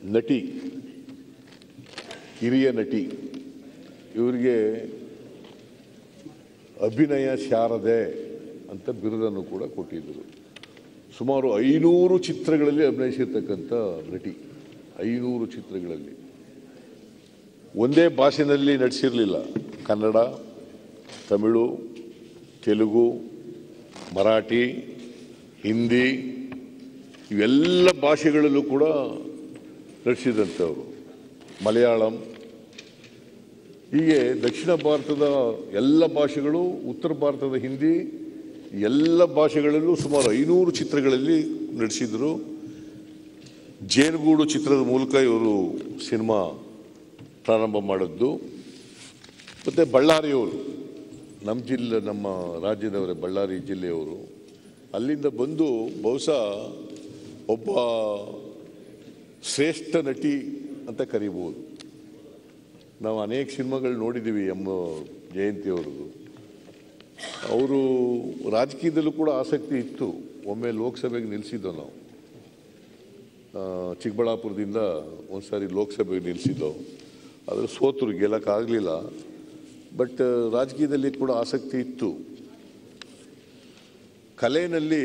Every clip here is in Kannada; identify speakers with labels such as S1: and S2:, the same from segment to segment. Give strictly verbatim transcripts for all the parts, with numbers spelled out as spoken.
S1: ನಟಿ, ಹಿರಿಯ ನಟಿ, ಇವರಿಗೆ ಅಭಿನಯ ಶಾರದೆ ಅಂತ ಬಿರುದನ್ನು ಕೂಡ ಕೊಟ್ಟಿದ್ದರು. ಸುಮಾರು ಐನೂರು ಚಿತ್ರಗಳಲ್ಲಿ ಅಭಿನಯಿಸಿರ್ತಕ್ಕಂಥ ನಟಿ. ಐನೂರು ಚಿತ್ರಗಳಲ್ಲಿ ಒಂದೇ ಭಾಷೆಯಲ್ಲಿ ನಟಿಸಿರಲಿಲ್ಲ. ಕನ್ನಡ, ತಮಿಳು, ತೆಲುಗು, ಮರಾಠಿ, ಹಿಂದಿ ಇವೆಲ್ಲ ಭಾಷೆಗಳಲ್ಲೂ ಕೂಡ ನಟಿಸಿದಂಥವರು. ಮಲಯಾಳಂ, ಹೀಗೆ ದಕ್ಷಿಣ ಭಾರತದ ಎಲ್ಲ ಭಾಷೆಗಳು, ಉತ್ತರ ಭಾರತದ ಹಿಂದಿ ಎಲ್ಲ ಭಾಷೆಗಳಲ್ಲೂ ಸುಮಾರು ಐನೂರು ಚಿತ್ರಗಳಲ್ಲಿ ನಟಿಸಿದರು. ಜೇನುಗೂಡು ಚಿತ್ರದ ಮೂಲಕ ಇವರು ಸಿನಿಮಾ ಪ್ರಾರಂಭ ಮಾಡಿದ್ದು. ಮತ್ತು ಬಳ್ಳಾರಿಯವರು, ನಮ್ಮ ಜಿಲ್ಲೆ, ನಮ್ಮ ರಾಜ್ಯದವರೇ, ಬಳ್ಳಾರಿ ಜಿಲ್ಲೆಯವರು. ಅಲ್ಲಿಂದ ಬಂದು ಬಹುಶಃ ಒಬ್ಬ ಶ್ರೇಷ್ಠ ನಟಿ ಅಂತ ಕರಿಬೋದು. ನಾವು ಅನೇಕ ಸಿನಿಮಾಗಳು ನೋಡಿದ್ದೀವಿ ಎಂ ಜಯಂತಿಯವರದು. ಅವರು ರಾಜಕೀಯದಲ್ಲೂ ಕೂಡ ಆಸಕ್ತಿ ಇತ್ತು. ಒಮ್ಮೆ ಲೋಕಸಭೆಗೆ ನಿಲ್ಲಿಸಿದ್ದೋ ನಾವು, ಚಿಕ್ಕಬಳ್ಳಾಪುರದಿಂದ ಒಂದು ಸಾರಿ ಲೋಕಸಭೆಗೆ ನಿಲ್ಲಿಸಿದ್ದೋ. ಆದರೆ ಸೋತರು, ಗೆಲ್ಲಕ್ಕಾಗಲಿಲ್ಲ. ಬಟ್ ರಾಜಕೀಯದಲ್ಲಿ ಕೂಡ ಆಸಕ್ತಿ ಇತ್ತು. ಕಲೆಯಲ್ಲಿ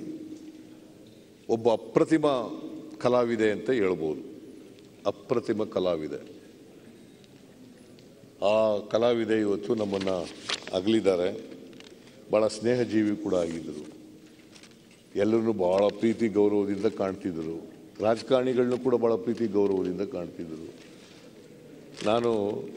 S1: ಒಬ್ಬ ಅಪ್ರತಿಮ ಕಲಾವಿದೆ ಅಂತ ಹೇಳ್ಬೋದು. ಅಪ್ರತಿಮ ಕಲಾವಿದೆ. ಆ ಕಲಾವಿದೆ ಇವತ್ತು ನಮ್ಮನ್ನು ಅಗಲಿದ್ದಾರೆ. ಭಾಳ ಸ್ನೇಹಜೀವಿ ಕೂಡ ಆಗಿದ್ದರು. ಎಲ್ಲರನ್ನೂ ಭಾಳ ಪ್ರೀತಿ ಗೌರವದಿಂದ ಕಾಣ್ತಿದ್ದರು. ರಾಜಕಾರಣಿಗಳನ್ನೂ ಕೂಡ ಭಾಳ ಪ್ರೀತಿ ಗೌರವದಿಂದ ಕಾಣ್ತಿದ್ದರು. ನಾನು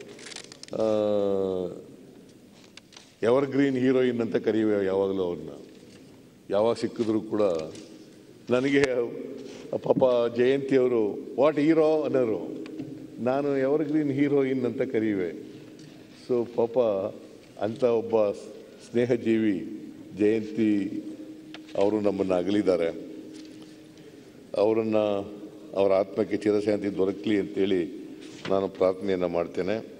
S1: ಎವರ್ಗ್ರೀನ್ ಹೀರೋಯಿನ್ ಅಂತ ಕರೆಯುವೆ ಯಾವಾಗಲೂ ಅವ್ರನ್ನ. ಯಾವಾಗ ಸಿಕ್ಕಿದ್ರು ಕೂಡ ನನಗೆ ಪಾಪ ಜಯಂತಿಯವರು ವಾಟ್ ಹೀರೋ ಅನ್ನೋರು, ನಾನು ಎವರ್ಗ್ರೀನ್ ಹೀರೋಯಿನ್ ಅಂತ ಕರೆಯುವೆ. ಸೊ ಪಾಪ ಅಂಥ ಒಬ್ಬ ಸ್ನೇಹಜೀವಿ ಜಯಂತಿ ಅವರು ನಮ್ಮನ್ನು ಅಗಲಿದ್ದಾರೆ. ಅವರನ್ನು, ಅವರ ಆತ್ಮಕ್ಕೆ ಚಿರಶಾಂತಿ ದೊರಕಲಿ ಅಂತೇಳಿ ನಾನು ಪ್ರಾರ್ಥನೆಯನ್ನು ಮಾಡ್ತೇನೆ.